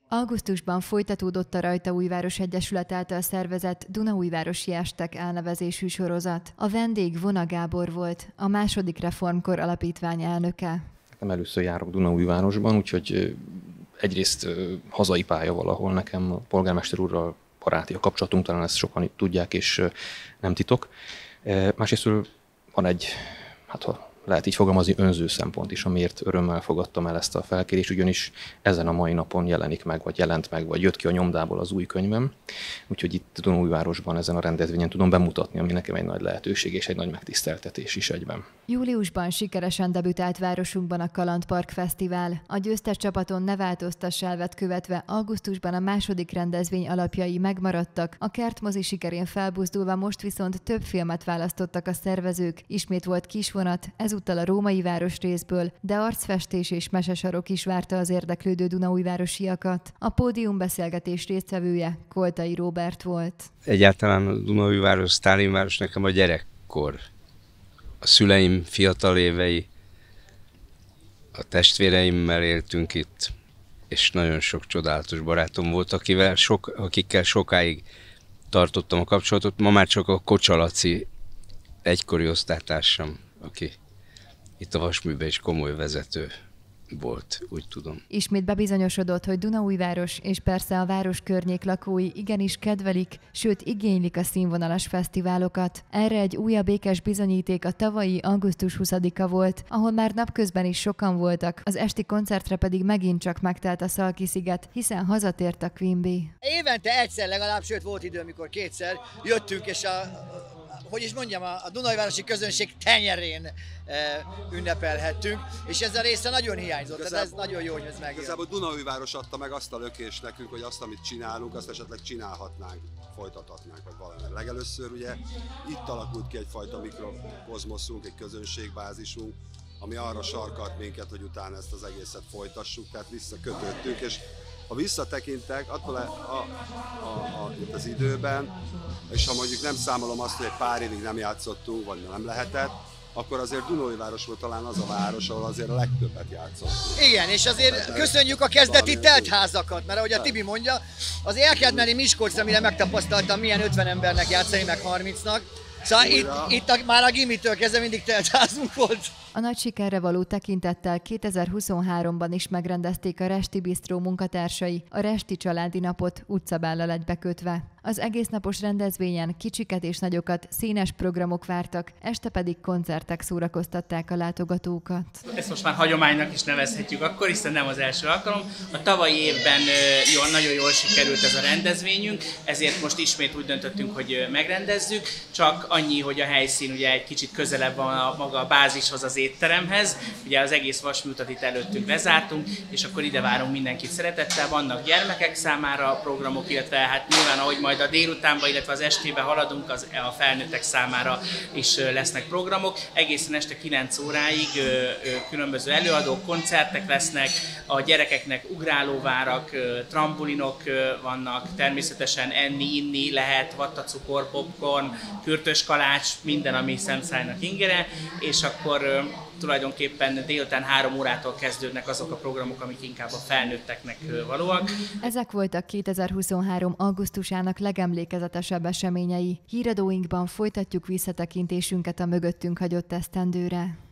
Augusztusban folytatódott a Rajtaújváros Egyesület által szervezett Dunaújvárosi Estek elnevezésű sorozat. A vendég Vona Gábor volt, a második Reformkor Alapítvány elnöke. Nem először járok Dunaújvárosban, úgyhogy egyrészt hazai pálya valahol nekem, a polgármester úrral baráti a kapcsolatunk, talán ezt sokan tudják, és nem titok. Másrészt van egy, ha lehet így fogalmazni, önző szempont is, amiért örömmel fogadtam el ezt a felkérést, ugyanis ezen a mai napon jelenik meg, vagy jelent meg, vagy jött ki a nyomdából az új könyvem. Úgyhogy itt Dunaújvárosban ezen a rendezvényen tudom bemutatni, ami nekem egy nagy lehetőség és egy nagy megtiszteltetés is egyben. Júliusban sikeresen debütált városunkban a Kalandpark Fesztivál. A győztes csapaton Ne változtass elvet követve augusztusban a második rendezvény alapjai megmaradtak, a kertmozi sikerén felbuzdulva most viszont több filmet választottak a szervezők, ismét volt kisvonat, ezúttal a római városrészből, de arcfestés és mesesarok is várta az érdeklődő dunaújvárosiakat. A pódiumbeszélgetés résztvevője Koltai Róbert volt. Egyáltalán a Dunaújváros, Sztálinváros nekem a gyerekkor. A szüleim fiatal évei, a testvéreimmel éltünk itt, és nagyon sok csodálatos barátom volt, akikkel sokáig tartottam a kapcsolatot. Ma már csak a Kocsa Laci egykori osztálytársam, aki itt a vasműben is komoly vezető volt, úgy tudom. Ismét bebizonyosodott, hogy Dunaújváros és persze a város környék lakói igenis kedvelik, sőt igénylik a színvonalas fesztiválokat. Erre egy újabb ékes bizonyíték a tavalyi augusztus 20-a volt, ahol már napközben is sokan voltak, az esti koncertre pedig megint csak megtelt a Szalki-sziget, hiszen hazatért a Queen Bee. Évente egyszer legalább, sőt volt idő, amikor kétszer jöttünk, és a dunaújvárosi közönség tenyerén ünnepelhettünk, és ez a része nagyon hiányzott, tehát ez nagyon jó, hogy ez megjön. Igazából Dunaújváros adta meg azt a lökést nekünk, hogy azt, amit csinálunk, azt esetleg csinálhatnánk, folytathatnánk, vagy valami. Legelőször ugye itt alakult ki egyfajta mikrokozmoszunk, egy közönségbázisunk, ami arra sarkalt minket, hogy utána ezt az egészet folytassuk, tehát visszakötöttünk, és ha visszatekintek, attól itt az időben, és ha mondjuk nem számolom azt, hogy egy pár évig nem játszottunk, vagy nem lehetett, akkor azért Dunaújváros volt talán az a város, ahol azért a legtöbbet játszottunk. Igen, és azért köszönjük a kezdeti teltházakat, mert ahogy a Tibi mondja, azért el kell menni Miskolcra, mire megtapasztaltam, milyen 50 embernek játszani, meg 30-nak. Szóval itt már a gimitől kezdve mindig teltházunk volt. A nagy sikerre való tekintettel 2023-ban is megrendezték a Resti Bisztró munkatársai a Resti Családi Napot utcabállal egybekötve. Az egésznapos rendezvényen kicsiket és nagyokat színes programok vártak, este pedig koncertek szórakoztatták a látogatókat. Ezt most már hagyománynak is nevezhetjük akkor, hiszen nem az első alkalom. A tavalyi évben nagyon jól sikerült ez a rendezvényünk, ezért most ismét úgy döntöttünk, hogy megrendezzük, csak annyi, hogy a helyszín ugye egy kicsit közelebb van maga a bázishoz, az étteremhez. Ugye az egész vasműutat itt előttünk lezártunk, és akkor ide várunk mindenkit szeretettel. Vannak gyermekek számára programok, illetve hát nyilván ahogy majd a délutánba, illetve az estébe haladunk, a felnőttek számára is lesznek programok. Egészen este 9 óráig különböző előadók, koncertek lesznek, a gyerekeknek ugrálóvárak, trambulinok vannak, természetesen enni, inni lehet, vattacukor, popcorn, kürtös kalács, minden, ami szemszájnak ingere, és akkor tulajdonképpen délután 3 órától kezdődnek azok a programok, amik inkább a felnőtteknek valóak. Ezek voltak 2023. augusztusának legemlékezetesebb eseményei. Híradóinkban folytatjuk visszatekintésünket a mögöttünk hagyott esztendőre.